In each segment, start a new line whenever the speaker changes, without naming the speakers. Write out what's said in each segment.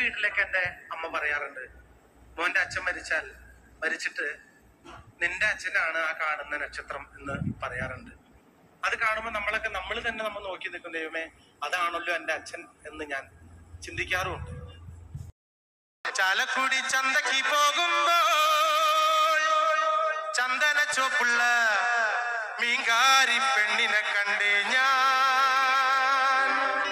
വീട്ടിലേക്ക് എൻ്റെ അമ്മ പറയാറുണ്ട്, മോന്റെ അച്ഛൻ മരിച്ചിട്ട് നിന്റെ അച്ഛനാണ് ആ കാണുന്ന നക്ഷത്രം എന്ന് പറയാറുണ്ട്. അത് കാണുമ്പോൾ നമ്മൾ തന്നെ നോക്കി നിൽക്കും, ദൈവമേ അതാണല്ലോ എൻ്റെ അച്ഛൻ എന്ന് ഞാൻ ചിന്തിക്കാറുമുണ്ട്. ചാലക്കുടി ചന്തക്ക് പോകുമ്പോൾ ചന്ദന ചോപ്പുള്ള മീൻകാരി പെണ്ണിനെ കണ്ടേ ഞാൻ.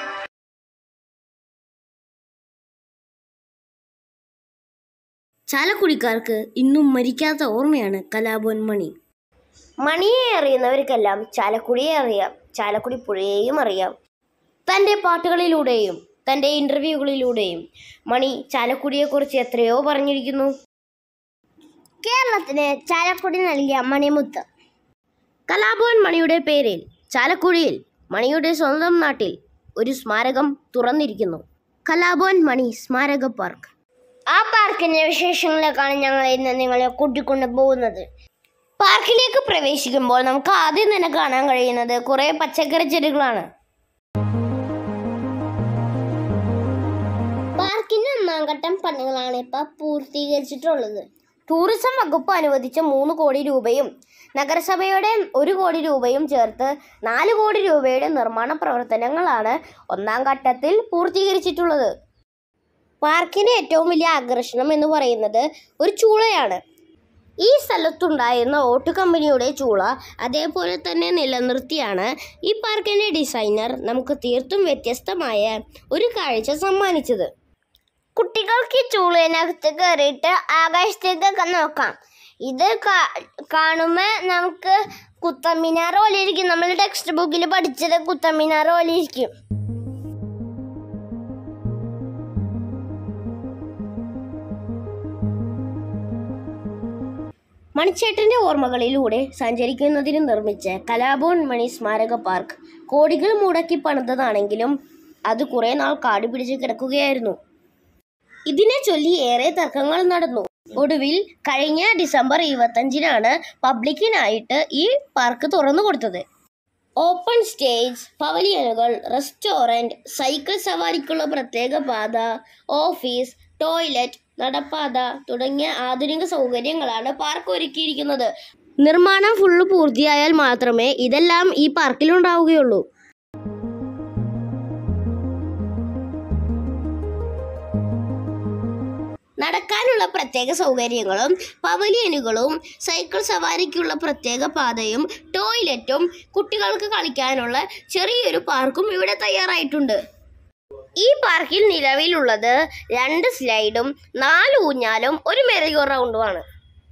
ചാലക്കുടിക്കാർക്ക് ഇന്നും മരിക്കാത്ത ഓർമ്മയാണ് കലാഭവൻ മണി. മണിയെ അറിയുന്നവർക്കെല്ലാം ചാലക്കുടിയെ അറിയാം, ചാലക്കുടി പുഴയെയും അറിയാം. തൻ്റെ പാട്ടുകളിലൂടെയും തൻ്റെ ഇൻ്റർവ്യൂകളിലൂടെയും മണി ചാലക്കുടിയെക്കുറിച്ച് എത്രയോ പറഞ്ഞിരിക്കുന്നു. കേരളത്തിന് ചാലക്കുടി നൽകിയ മണിമുത്ത്. കലാഭവൻ മണിയുടെ പേരിൽ ചാലക്കുടിയിൽ മണിയുടെ സ്വന്തം നാട്ടിൽ ഒരു സ്മാരകം തുറന്നിരിക്കുന്നു, കലാഭവൻ മണി സ്മാരക പാർക്ക്. ആ പാർക്കിൻ്റെ വിശേഷങ്ങളിലേക്കാണ് ഞങ്ങൾ ഇന്ന് നിങ്ങളെ കൂട്ടിക്കൊണ്ടു പോകുന്നത്. പാർക്കിലേക്ക് പ്രവേശിക്കുമ്പോൾ നമുക്ക് ആദ്യം തന്നെ കാണാൻ കഴിയുന്നത് കുറേ പച്ചക്കറി ചെടികളാണ്. പാർക്കിന്റെ 1ാം ഘട്ടം പണികളാണ് ഇപ്പോൾ പൂർത്തീകരിച്ചിട്ടുള്ളത്. ടൂറിസം വകുപ്പ് അനുവദിച്ച 3 കോടി രൂപയും നഗരസഭയുടെ 1 കോടി രൂപയും ചേർത്ത് 4 കോടി രൂപയുടെ നിർമ്മാണ പ്രവർത്തനങ്ങളാണ് 1ാം ഘട്ടത്തിൽ പൂർത്തീകരിച്ചിട്ടുള്ളത്. പാർക്കിന്റെ ഏറ്റവും വലിയ ആകർഷണം എന്ന് പറയുന്നത് ഒരു ചൂളയാണ്. ഈ സ്ഥലത്തുണ്ടായിരുന്ന ഓട്ടു കമ്പനിയുടെ ചൂള അതേപോലെ തന്നെ നിലനിർത്തിയാണ് ഈ പാർക്കിന്റെ ഡിസൈനർ നമുക്ക് തീർത്തും വ്യത്യസ്തമായ ഒരു കാഴ്ച സമ്മാനിച്ചത്. കുട്ടികൾക്ക് ഈ ചൂളയിനകത്ത് കയറിയിട്ട് ആകാശത്തേക്കൊക്കെ നോക്കാം. ഇത് കാണുമ്പോൾ നമുക്ക് കുത്തമ്മിനാർ പോലെ ഇരിക്കും. നമ്മൾ ടെക്സ്റ്റ് ബുക്കിൽ പഠിച്ചത് കുത്തമ്മിനാർ പോലെ ഇരിക്കും. മണിച്ചേട്ടൻ്റെ ഓർമ്മകളിലൂടെ സഞ്ചരിക്കുന്നതിന് നിർമ്മിച്ച കലാഭവൻ മണി സ്മാരക പാർക്ക് കോടികൾ മുടക്കി പണിതതാണെങ്കിലും അത് കുറേ നാൾ കാട് പിടിച്ച് കിടക്കുകയായിരുന്നു. ഇതിനെ ചൊല്ലി ഏറെ തർക്കങ്ങൾ നടന്നു. ഒടുവിൽ കഴിഞ്ഞ ഡിസംബർ 25-നാണ് പബ്ലിക്കിനായിട്ട് ഈ പാർക്ക് തുറന്നു കൊടുത്തത്. ഓപ്പൺ സ്റ്റേജ്, പവലിയനുകൾ, റെസ്റ്റോറൻറ്റ്, സൈക്കിൾ സവാരിക്കുള്ള പ്രത്യേക പാത, ഓഫീസ്, ടോയ്ലറ്റ്, നടപ്പാത തുടങ്ങിയ ആധുനിക സൗകര്യങ്ങളാണ് പാർക്ക് ഒരുക്കിയിരിക്കുന്നത്. നിർമ്മാണം ഫുള്ള് പൂർത്തിയായാൽ മാത്രമേ ഇതെല്ലാം ഈ പാർക്കിലുണ്ടാവുകയുള്ളൂ. നടക്കാനുള്ള പ്രത്യേക സൗകര്യങ്ങളും പവലിയനുകളും സൈക്കിൾ സവാരിക്കുള്ള പ്രത്യേക പാതയും ടോയ്ലറ്റും കുട്ടികൾക്ക് കളിക്കാനുള്ള ചെറിയൊരു പാർക്കും ഇവിടെ തയ്യാറായിട്ടുണ്ട്. ഈ പാർക്കിൽ നിലവിലുള്ളത് 2 സ്ലൈഡും 4 ഊഞ്ഞാലും 1 മെറിഗോ റൗണ്ടുമാണ്.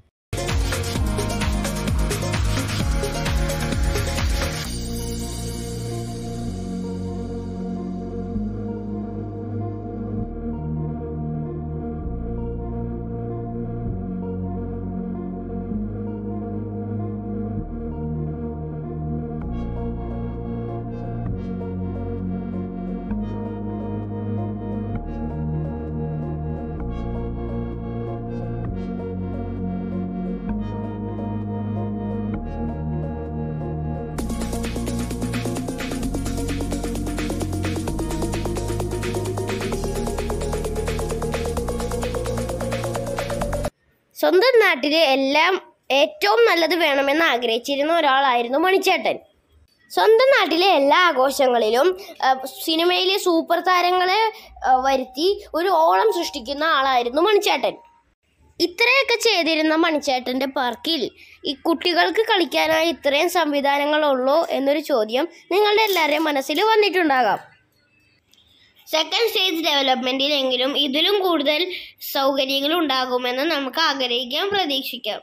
സ്വന്തം നാട്ടിലെ എല്ലാം ഏറ്റവും നല്ലത് വേണമെന്ന് ആഗ്രഹിച്ചിരുന്ന ഒരാളായിരുന്നു മണിച്ചേട്ടൻ. സ്വന്തം നാട്ടിലെ എല്ലാ ആഘോഷങ്ങളിലും സിനിമയിലെ സൂപ്പർ താരങ്ങളെ വരുത്തി ഒരു ഓളം സൃഷ്ടിക്കുന്ന ആളായിരുന്നു മണിച്ചേട്ടൻ. ഇത്രയൊക്കെ ചെയ്തിരുന്ന മണിച്ചേട്ടൻ്റെ പാർക്കിൽ ഈ കുട്ടികൾക്ക് കളിക്കാനായി ഇത്രയും സംവിധാനങ്ങളുള്ളൂ എന്നൊരു ചോദ്യം നിങ്ങളുടെ എല്ലാവരുടെയും മനസ്സിൽ വന്നിട്ടുണ്ടാകാം. 2nd സ്റ്റേജ് ഡെവലപ്മെൻറ്റിലെങ്കിലും ഇതിലും കൂടുതൽ സൗകര്യങ്ങൾ ഉണ്ടാകുമെന്ന് നമുക്ക് ആഗ്രഹിക്കാം, പ്രതീക്ഷിക്കാം.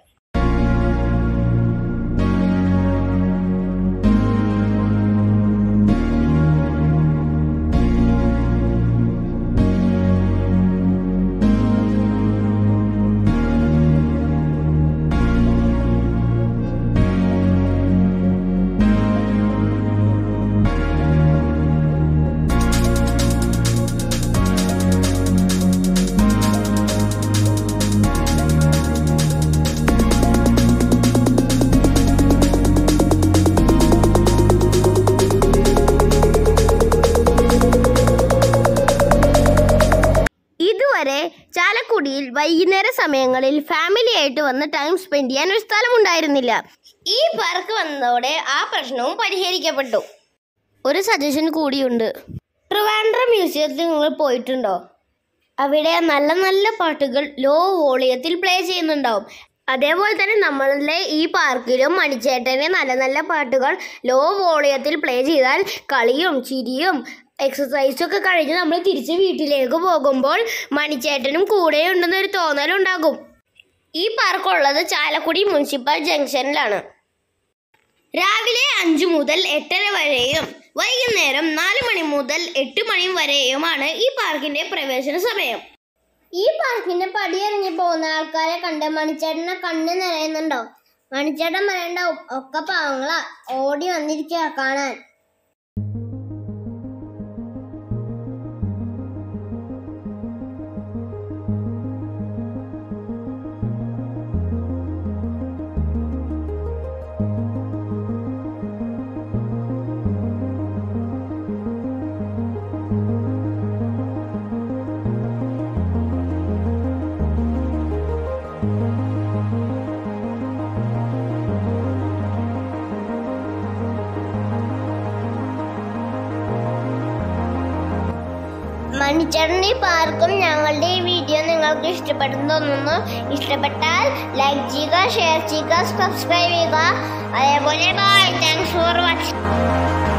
പാർക്കിൽ വൈകുന്നേര സമയങ്ങളിൽ ഫാമിലി ആയിട്ട് വന്ന് ടൈം സ്പെൻഡ് ചെയ്യാൻ ഒരു സ്ഥലമുണ്ടായിരുന്നില്ല. ഈ പാർക്ക് വന്നതോടെ ആ പ്രശ്നവും പരിഹരിക്കപ്പെട്ടു. ഒരു സജഷൻ കൂടിയുണ്ട്. ട്രിവാൻഡ്രം മ്യൂസിയത്തിൽ നിങ്ങൾ പോയിട്ടുണ്ടോ? അവിടെ നല്ല നല്ല പാട്ടുകൾ ലോ വോളിയത്തിൽ പ്ലേ ചെയ്യുന്നുണ്ടാവും. അതേപോലെ തന്നെ നമ്മളുടെ ഈ പാർക്കിലും മണിച്ചേട്ടൻ്റെ നല്ല നല്ല പാട്ടുകൾ ലോ വോളിയത്തിൽ പ്ലേ ചെയ്താൽ കളിയും ചിരിയും എക്സസൈസൊക്കെ കഴിഞ്ഞ് നമ്മൾ തിരിച്ച് വീട്ടിലേക്ക് പോകുമ്പോൾ മണിച്ചേട്ടനും കൂടെ ഉണ്ടെന്നൊരു തോന്നലുണ്ടാകും. ഈ പാർക്കുള്ളത് ചാലക്കുടി മുനിസിപ്പൽ ജംഗ്ഷനിലാണ്. രാവിലെ 5 മുതൽ 8:30 വരെയും വൈകുന്നേരം 4 മണി മുതൽ 8 മണി വരെയുമാണ് ഈ പാർക്കിന്റെ പ്രവേശന സമയം. ഈ പാർക്കിന്റെ പടിയിറങ്ങി പോകുന്ന ആൾക്കാരെ കണ്ട് മണിച്ചേട്ടനെ കണ്ണ് നിറയുന്നുണ്ടോ? മണിച്ചേട്ടൻ പറയണ്ടാവും, ഒക്കെ പാവങ്ങളാ, ഓടി വന്നിരിക്കുക കാണാൻ. മണിച്ചേട്ടൻ്റെ ഈ പാർക്കും ഞങ്ങളുടെ ഈ വീഡിയോ നിങ്ങൾക്ക് ഇഷ്ടപ്പെട്ടെന്ന് തോന്നുന്നു. ഇഷ്ടപ്പെട്ടാൽ ലൈക്ക് ചെയ്യുക, ഷെയർ ചെയ്യുക, സബ്സ്ക്രൈബ് ചെയ്യുക. അതേപോലെ ബൈ, താങ്ക്സ് ഫോർ വാച്ചിങ്.